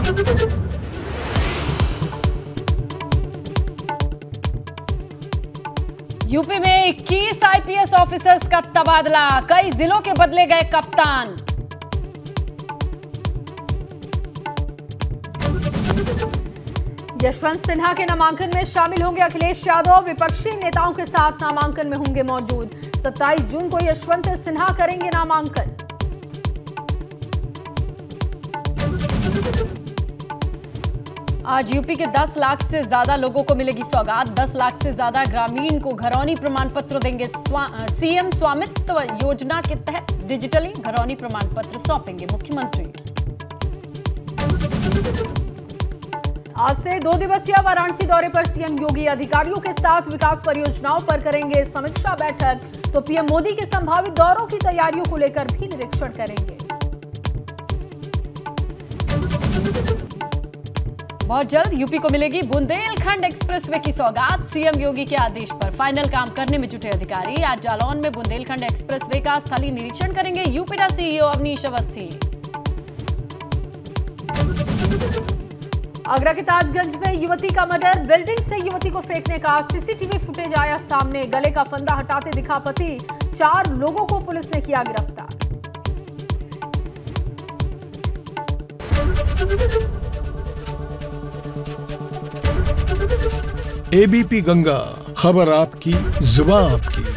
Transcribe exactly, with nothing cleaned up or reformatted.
UP में इक्कीस IPS officers का तबादला, कई जिलों के बदले गए कप्तान। यशवंत सिन्हा के नामांकन में शामिल होंगे अखिलेश यादव, विपक्षी नेताओं के साथ नामांकन में होंगे मौजूद। सत्ताईस जून को यशवंत सिन्हा करेंगे नामांकन। आज यूपी के दस लाख से ज्यादा लोगों को मिलेगी सौगात, दस लाख से ज्यादा ग्रामीण को घरौनी प्रमाण पत्र देंगे। सीएम स्वामित्व योजना के तहत डिजिटली घरौनी प्रमाण पत्र सौंपेंगे मुख्यमंत्री। आज से दो दिवसीय वाराणसी दौरे पर सीएम योगी अधिकारियों के साथ विकास परियोजनाओं पर करेंगे समीक्षा बैठक, तो पीएम मोदी के संभावित दौरों की तैयारियों को लेकर भी निरीक्षण करेंगे। बहुत जल्द यूपी को मिलेगी बुंदेलखंड एक्सप्रेसवे की सौगात, सीएम योगी के आदेश पर फाइनल काम करने में जुटे अधिकारी आज जालौन में बुंदेलखंड एक्सप्रेसवे का स्थलीय निरीक्षण करेंगे। यूपीडा सीईओ अवनीश अवस्थी। आगरा के ताजगंज में युवती का मर्डर, बिल्डिंग से युवती को फेंकने का सीसीटीवी फुटेज आया सामने, गले का फंदा हटाते दिखा पति, चार लोगों को पुलिस ने किया गिरफ्तार। एबीपी गंगा, खबर आपकी, जुबान आपकी।